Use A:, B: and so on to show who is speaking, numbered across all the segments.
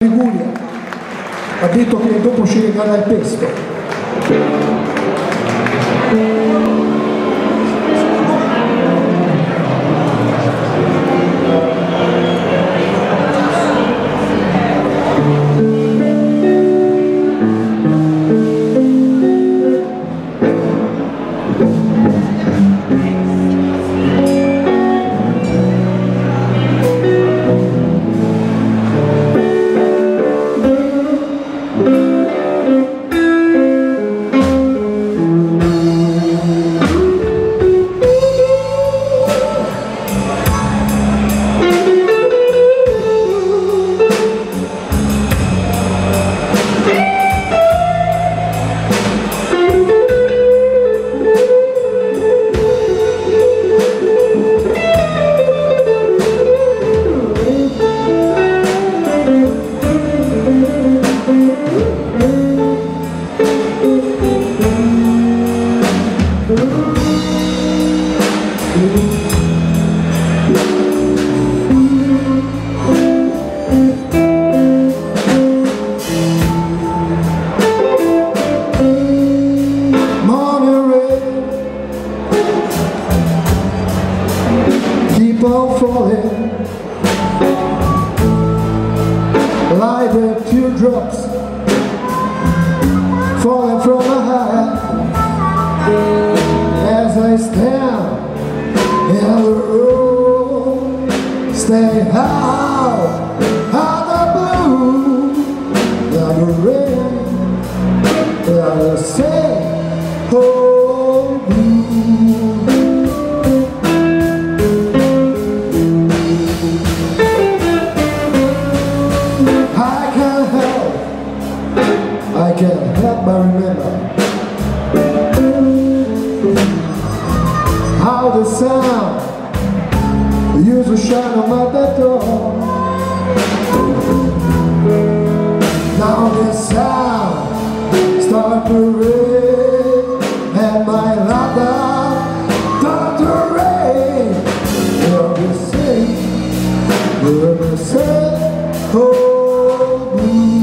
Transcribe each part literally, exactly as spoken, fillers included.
A: Liguria ha detto che dopo ci regala il pesto. Keep on falling like the teardrops falling from my eye as I stand in the room. Stay out of the blue, like the rain, like the same old blue. I can't help but remember how the sun used to shine on my door. Now the sound starts to rain and my laughter starts to rain. You're the same, you're the same, oh blue.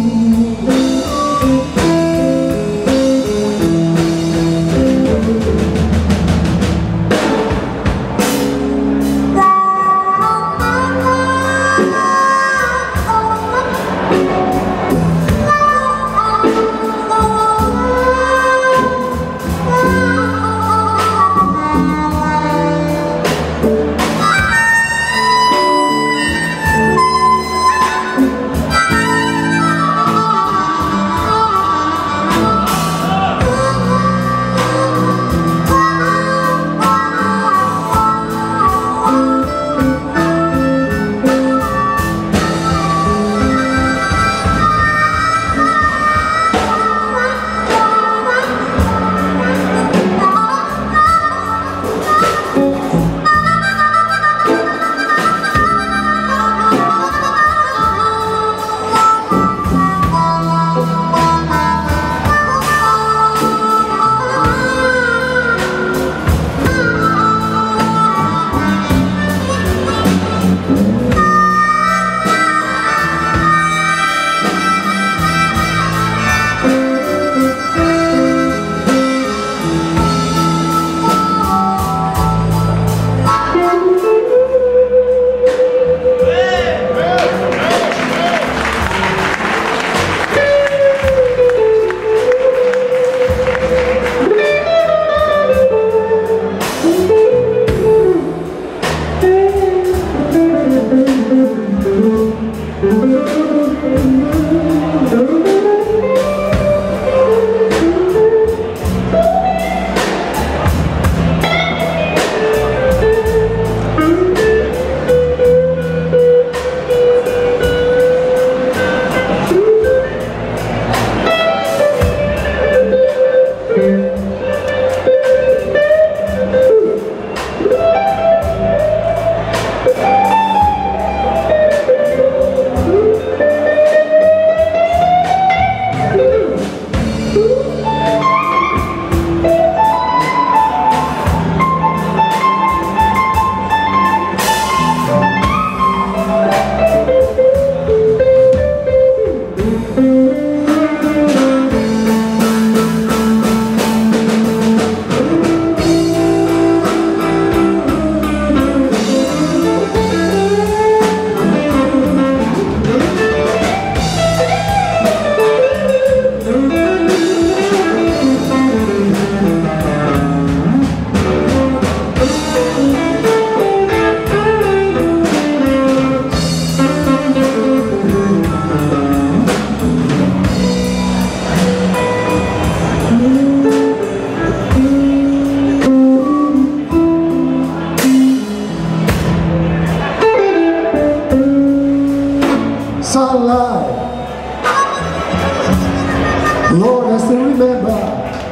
A: Lord, I still remember.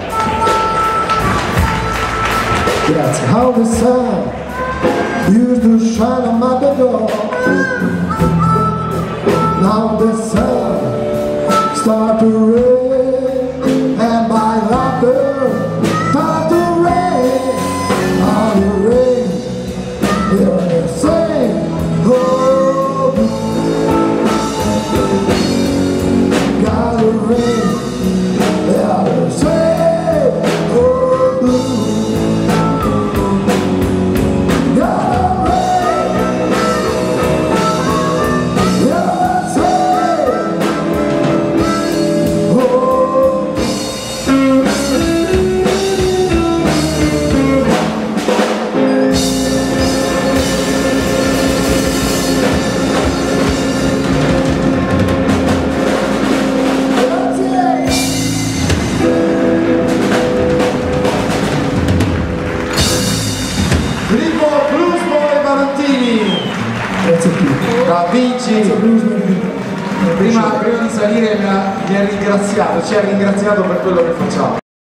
A: That's how the sun used to shine on my door. Now the sun starts to rain, and my laughter starts to rain. How the rain, you're the same. Oh, got the rain.
B: Primo Blues Boy Valentini.
A: Grazie a tutti.
B: Da Vinci. Prima, prima di salire mi ha, mi ha ringraziato, ci ha ringraziato per quello che facciamo.